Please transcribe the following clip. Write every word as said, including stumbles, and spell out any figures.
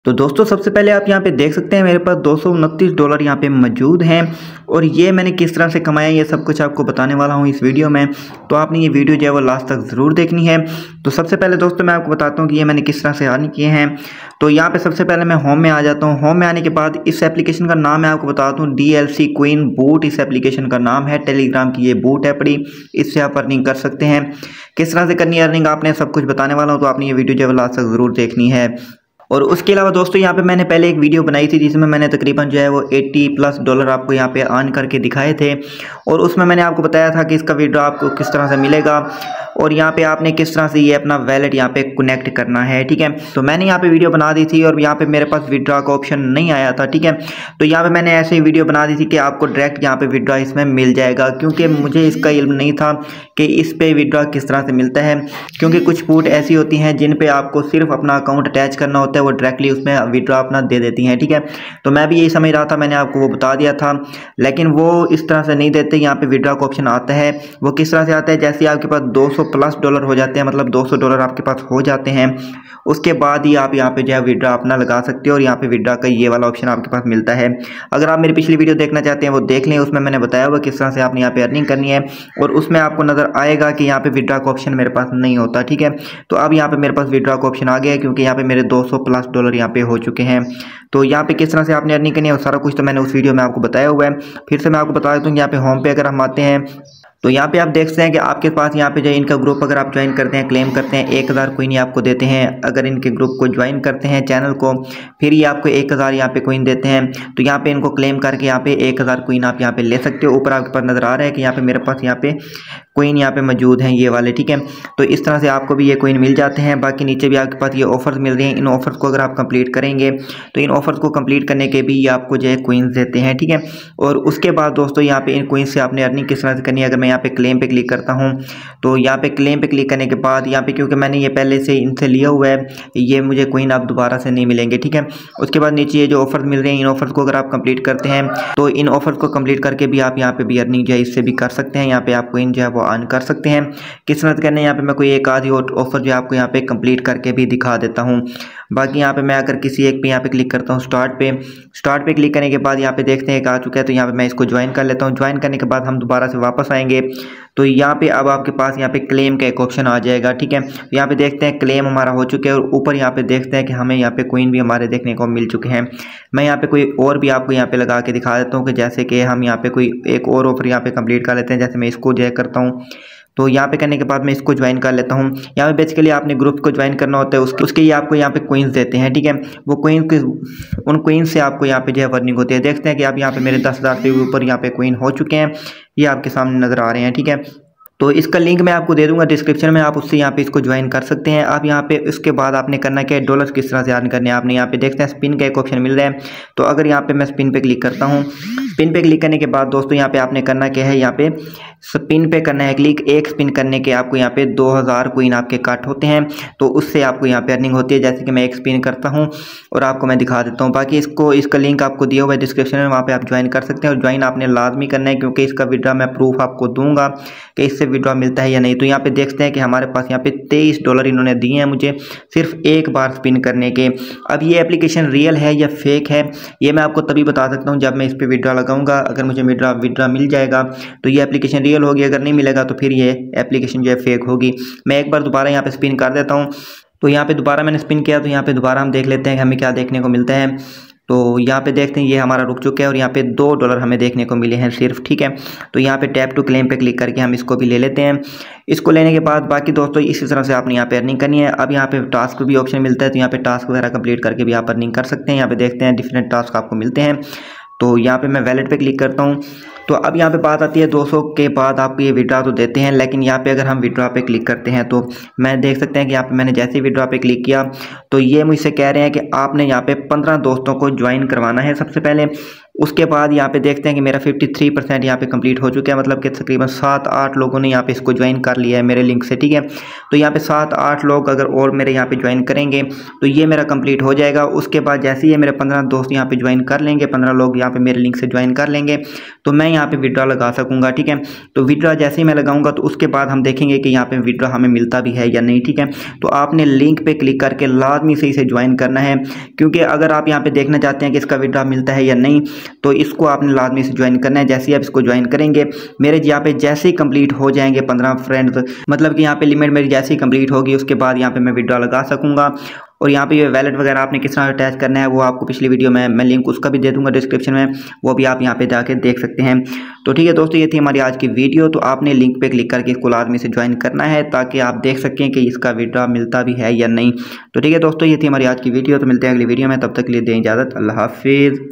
तो दोस्तों सबसे पहले आप यहाँ पे देख सकते हैं मेरे पास दो सौ उनतीस डॉलर यहाँ पे मौजूद हैं और ये मैंने किस तरह से कमाया ये सब कुछ आपको बताने वाला हूँ इस वीडियो में। तो आपने ये वीडियो जो है वो लास्ट तक ज़रूर देखनी है। तो सबसे पहले दोस्तों मैं आपको बताता हूँ कि ये मैंने किस तरह से अर्न किए हैं। तो यहाँ पे सबसे पहले मैं होम में आ जाता हूँ। होम में आने के बाद इस एप्लीकेशन का नाम मैं आपको बताता हूँ, D L C queen boot इस एप्लीकेशन का नाम है। टेलीग्राम की ये बूट है पड़ी, इससे आप अर्निंग कर सकते हैं। किस तरह से करनी है अर्निंग आपने सब कुछ बताने वाला हूँ, तो आपने ये वीडियो जो है लास्ट तक ज़रूर देखनी है। और उसके अलावा दोस्तों यहाँ पे मैंने पहले एक वीडियो बनाई थी जिसमें मैंने तकरीबन जो है वो अस्सी प्लस डॉलर आपको यहाँ पे अर्न करके दिखाए थे और उसमें मैंने आपको बताया था कि इसका विड्रॉ आपको किस तरह से मिलेगा और यहाँ पे आपने किस तरह से ये अपना वैलेट यहाँ पे कनेक्ट करना है। ठीक है, तो मैंने यहाँ पे वीडियो बना दी थी और यहाँ पे मेरे पास विड्रॉ का ऑप्शन नहीं आया था। ठीक है, तो यहाँ पे मैंने ऐसे ही वीडियो बना दी थी कि आपको डायरेक्ट यहाँ पे विड्रॉ इसमें मिल जाएगा, क्योंकि मुझे इसका इल्म नहीं था कि इस पे विड्रॉ किस तरह से मिलता है। क्योंकि कुछ बूट ऐसी होती हैं जिन पे आपको सिर्फ अपना अकाउंट अटैच करना होता है, वो डायरेक्टली उसमें विड्रॉ अपना दे देती हैं। ठीक है, तो मैं भी यही समझ रहा था, मैंने आपको वो बता दिया था, लेकिन वो इस तरह से नहीं देते। यहाँ पे विड्रॉ का ऑप्शन आता है, वो किस तरह से आता है, जैसे आपके पास दो सौ प्लस डॉलर हो जाते हैं, मतलब दो सौ डॉलर आपके पास हो जाते हैं, उसके बाद ही आप यहाँ पे जो है विड्रॉ अपना लगा सकते हो और यहाँ पे विड्रॉ का ये वाला ऑप्शन आपके पास मिलता है। अगर आप मेरी पिछली वीडियो देखना चाहते हैं वो देख लें, उसमें मैंने बताया हुआ किस तरह से आपने यहाँ पे अर्निंग करनी है और उसमें आपको नजर आएगा कि यहाँ पे विड्रॉ का ऑप्शन मेरे पास नहीं होता। ठीक है, तो अब यहाँ पे मेरे पास विड्रॉ का ऑप्शन आ गया है, क्योंकि यहाँ पे मेरे दो सौ प्लस डॉलर यहाँ पे हो चुके हैं। तो यहाँ पे किस तरह से आपने अर्निंग करनी है और सारा कुछ तो मैंने उस वीडियो में आपको बताया हुआ है। फिर से मैं आपको बता देता हूँ, यहाँ पे होम पे अगर हम आते हैं तो यहाँ पे आप देख सकते हैं कि आपके पास यहाँ पे जो इनका ग्रुप अगर आप ज्वाइन करते हैं, क्लेम करते हैं, एक हज़ार कोइन आपको देते हैं। अगर इनके ग्रुप को ज्वाइन करते हैं चैनल को, फिर ये आपको एक हज़ार यहाँ पे कोइन देते हैं। तो यहाँ पे इनको क्लेम करके यहाँ पे एक हज़ार कोइन आप यहाँ पे ले सकते हो। ऊपर आपके पास नज़र आ रहा है कि यहाँ पे मेरे पास यहाँ पे कोइन यहाँ पे मौजूद हैं ये वाले। ठीक है, तो इस तरह से आपको भी ये कोइन मिल जाते हैं। बाकी नीचे भी आपके पास ये ऑफर्स मिल रहे हैं। इन ऑफर्स को अगर आप कंप्लीट करेंगे तो इन ऑफर्स को कंप्लीट करने के भी ये आपको जो है कोइंस देते हैं। ठीक है, और उसके बाद दोस्तों यहाँ पे इन कोइंस से आपने अर्निंग किस तरह से करनी है। अगर मैं यहाँ पे क्लेम पे क्लिक करता हूँ तो यहाँ पे क्लेम पे क्लिक करने के बाद यहाँ पे, क्योंकि मैंने ये पहले से इनसे लिया हुआ है, ये मुझे कोइन आप दोबारा से नहीं मिलेंगे। ठीक है, उसके बाद नीचे ये जो ऑफर्स मिल रहे हैं, इन ऑफर्स को अगर आप कंप्लीट करते हैं तो इन ऑफर्स को कंप्लीट करके भी आप यहाँ पे भी अर्निंग जो है इससे भी कर सकते हैं। यहाँ पे आप कोइन जो है वो अर्न कर सकते हैं। किस तरह से करना है, यहाँ पे मैं कोई एक आधी ऑफर जो है आपको यहाँ पे कंप्लीट करके भी दिखा देता हूँ। बाकी यहाँ पे मैं अगर किसी एक पे यहाँ पे क्लिक करता हूँ, स्टार्ट पे स्टार्ट पे क्लिक करने के बाद यहाँ पे देखते हैं कि आ चुका है, तो यहाँ पे मैं इसको ज्वाइन कर लेता हूँ। ज्वाइन करने के बाद हम दोबारा से वापस आएंगे तो यहाँ पे अब आपके पास यहाँ पे क्लेम का एक ऑप्शन आ जाएगा। ठीक है, तो यहाँ पे देखते हैं क्लेम हमारा हो चुके हैं और ऊपर यहाँ पे देखते हैं कि हमें यहाँ पे कोइन भी हमारे देखने को मिल चुके हैं। मैं यहाँ पे कोई और भी आपको यहाँ पे लगा के दिखा देता हूँ कि जैसे कि हम यहाँ पे कोई एक और ऑफर यहाँ पे कंप्लीट कर लेते हैं। जैसे मैं इसको जो है करता हूँ, तो यहाँ पे करने के बाद मैं इसको ज्वाइन कर लेता हूँ। यहाँ पे बेसिकली आपने ग्रुप को ज्वाइन करना होता है, उसके उसके लिए आपको यहाँ पे कोइंस देते हैं। ठीक है, वो कोइन के उन कोइंस से आपको यहाँ पे जो है अर्निंग होती है। देखते हैं कि आप यहाँ पे मेरे दस हज़ार से ऊपर यहाँ पे कोइन हो चुके हैं, ये आपके सामने नज़र आ रहे हैं। ठीक है, तो इसका लिंक मैं आपको दे दूंगा डिस्क्रिप्शन में, आप उससे यहाँ पे इसको ज्वाइन कर सकते हैं। आप यहाँ पे इसके बाद आपने करना क्या है, डॉलर्स किस तरह से अर्न करने हैं आपने यहाँ पे देखते हैं स्पिन का एक ऑप्शन मिल रहा है। तो अगर यहाँ पे मैं स्पिन पे क्लिक करता हूँ, स्पिन पे क्लिक करने के बाद दोस्तों यहाँ पे आपने करना क्या है, यहाँ पे स्पिन पे करना है क्लिक। एक स्पिन करने के आपको यहाँ पे दो हज़ार कोइन आपके कट होते हैं, तो उससे आपको यहाँ पे अर्निंग होती है। जैसे कि मैं एक स्पिन करता हूँ और आपको मैं दिखा देता हूँ। बाकी इसको इसका लिंक आपको दिया हुआ है डिस्क्रिप्शन में, वहाँ पे आप ज्वाइन कर सकते हैं। और ज्वाइन आपने लाजमी करना है, क्योंकि इसका विड्रॉ मैं प्रूफ आपको दूंगा कि इससे विड्रॉ मिलता है या नहीं। तो यहाँ पे देखते हैं कि हमारे पास यहाँ पे तेईस डॉलर इन्होंने दिए हैं मुझे सिर्फ एक बार स्पिन करने के। अब ये एप्लीकेशन रियल है या फेक है, ये मैं आपको तभी बता सकता हूँ जब मैं इस पर विड्रॉ लगाऊंगा। अगर मुझे विड्रॉ विड्रॉ मिल जाएगा तो ये एप्लीकेशन रियल होगी, अगर नहीं मिलेगा तो फिर ये एप्लीकेशन जो है फेक होगी। मैं एक बार दोबारा यहाँ पे स्पिन कर देता हूँ। तो यहाँ पे दोबारा मैंने स्पिन किया, तो यहाँ पे दोबारा हम देख लेते हैं कि हमें क्या देखने को मिलता है। तो यहाँ पे देखते हैं ये हमारा रुक चुका है और यहाँ पे दो डॉलर हमें देखने को मिले हैं सिर्फ। ठीक है, तो यहाँ पे टैप टू क्लेम पे क्लिक करके हम इसको भी ले लेते हैं। इसको लेने के बाद बाकी दोस्तों इसी तरह से आपने यहाँ पे अर्निंग करनी है। अब यहाँ पे टास्क भी ऑप्शन मिलता है, तो यहाँ पे टास्क वगैरह कंप्लीट करके भी आप अर्निंग कर सकते हैं। यहाँ पे देखते हैं डिफरेंट टास्क आपको मिलते हैं। तो यहाँ पे मैं वैलेट पे क्लिक करता हूँ। तो अब यहाँ पे बात आती है दो सौ के बाद आपको ये विड्रॉ तो देते हैं, लेकिन यहाँ पे अगर हम विड्रॉ पे क्लिक करते हैं तो मैं देख सकते हैं कि यहाँ पे मैंने जैसे ही विड्रॉ पे क्लिक किया तो ये मुझसे कह रहे हैं कि आपने यहाँ पे पंद्रह दोस्तों को ज्वाइन करवाना है सबसे पहले। उसके बाद यहाँ पे देखते हैं कि मेरा तिरेपन परसेंट यहाँ पे कंप्लीट हो चुका है, मतलब कि तकरीबन सात आठ लोगों ने यहाँ पे इसको ज्वाइन कर लिया है मेरे लिंक से। ठीक है, तो यहाँ पे सात आठ लोग अगर और मेरे यहाँ पे ज्वाइन करेंगे तो ये मेरा कंप्लीट हो जाएगा। उसके बाद जैसे ही मेरे पंद्रह दोस्त यहाँ पे ज्वाइन कर लेंगे, पंद्रह लोग यहाँ पे मेरे लिंक से ज्वाइन कर लेंगे, तो मैं यहाँ पे विड्रॉ लगा सकूँगा। ठीक है, तो विड्रॉ जैसे ही मैं लगाऊंगा तो उसके बाद हम देखेंगे कि यहाँ पे विड्रॉ हमें मिलता भी है या नहीं। ठीक है, तो आपने लिंक पे क्लिक करके लाजमी से इसे ज्वाइन करना है, क्योंकि अगर आप यहाँ पे देखना चाहते हैं कि इसका विड्रॉ मिलता है या नहीं तो इसको आपने लाजमी से ज्वाइन करना है। जैसे ही आप इसको ज्वाइन करेंगे, मेरे यहाँ पे जैसे ही कंप्लीट हो जाएंगे पंद्रह फ्रेंड्स, मतलब कि यहाँ पे लिमिट मेरी जैसे ही कंप्लीट होगी उसके बाद यहाँ पे मैं विड्रॉ लगा सकूँगा। और यहाँ पे ये वैलेट वगैरह आपने किस तरह अटैच करना है वो आपको पिछली वीडियो में मैं लिंक उसका भी दे दूंगा डिस्क्रिप्शन में, वो भी आप यहाँ पे जाके देख सकते हैं। तो ठीक है दोस्तों, ये थी हमारी आज की वीडियो। तो आपने लिंक पे क्लिक करके इसको लाजमी से ज्वाइन करना है ताकि आप देख सकें कि इसका विड्रॉ मिलता भी है या नहीं। तो ठीक है दोस्तों, ये थी हमारी आज की वीडियो। तो मिलते हैं अगली वीडियो में, तब तक के लिए दें इजाज़त। अल्लाह हाफिज़।